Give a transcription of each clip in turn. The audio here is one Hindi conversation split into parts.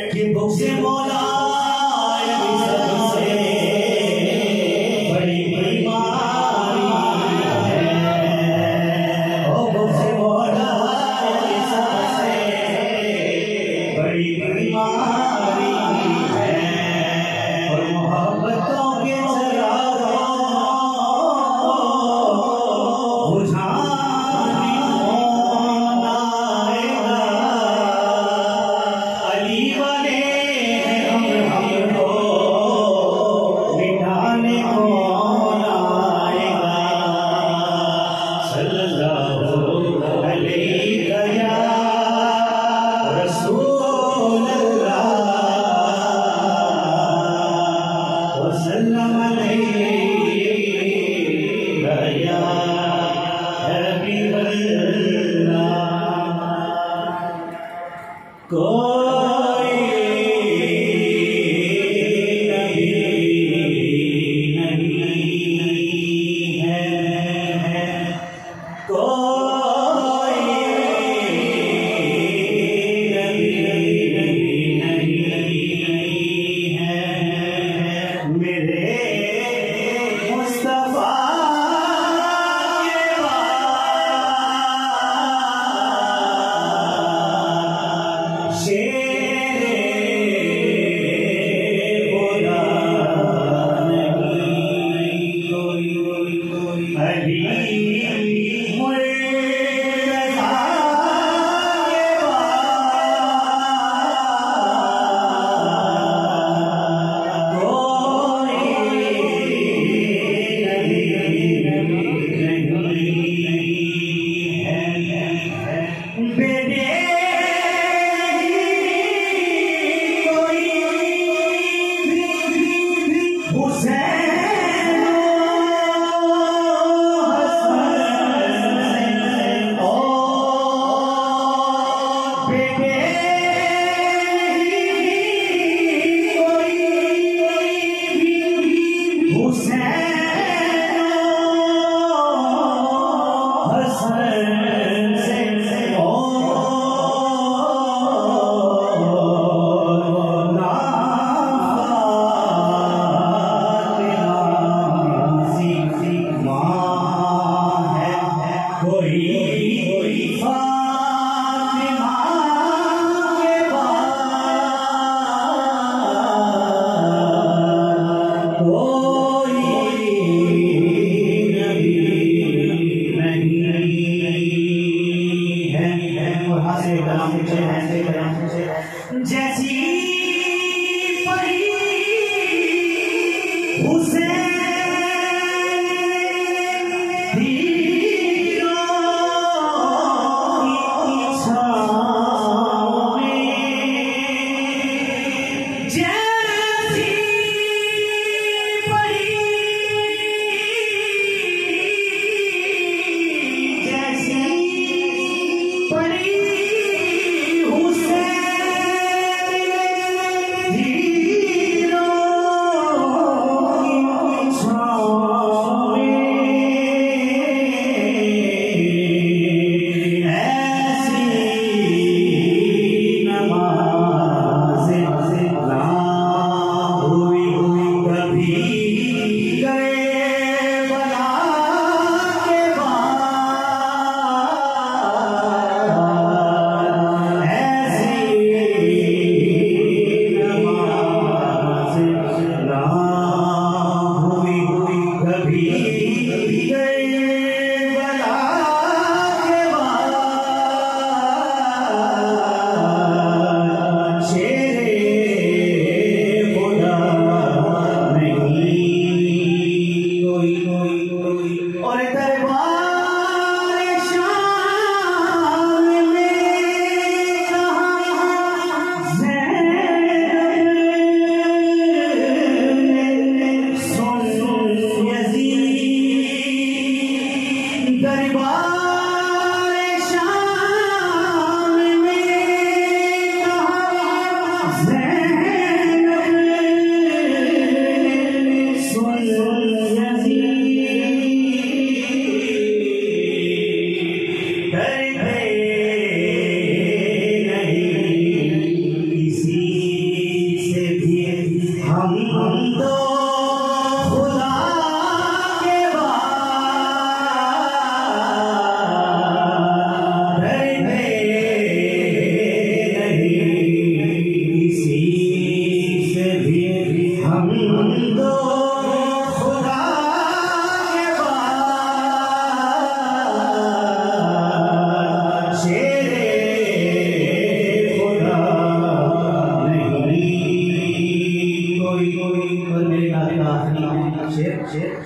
ये बुक्स मौला सबसे बड़ी बीमारी है। ओ बुक्स मौला सबसे बड़ी बीमारी है। और मोहब्बतों के चरागों बुझाने कौन आएगा। अली वाले हमको मिटाने कौन आएगा। सल्लल्लाहु अलैहि या रसूल अल्लाह वसल्लम अलैहि या हबीब अल्लाह। कोई नहीं है, कोई नहीं है मेरे मुस्तफा के बाद। शेरे खुदा नहीं कोई अली मुर्तज़ा के बाद। कोई नहीं है बेटे हुसैन ओ बेटे हुसैन हसन से ओ कोई फातिमा के बाद। कोई नहीं है जैसी परी हुसैन जैसी परी हुसैन किसी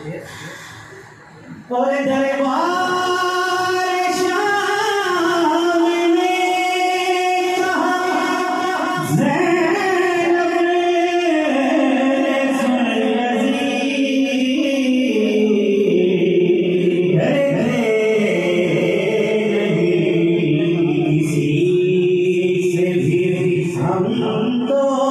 और दरबार शाम ने कहा ज़ैनब ने सुन हम तो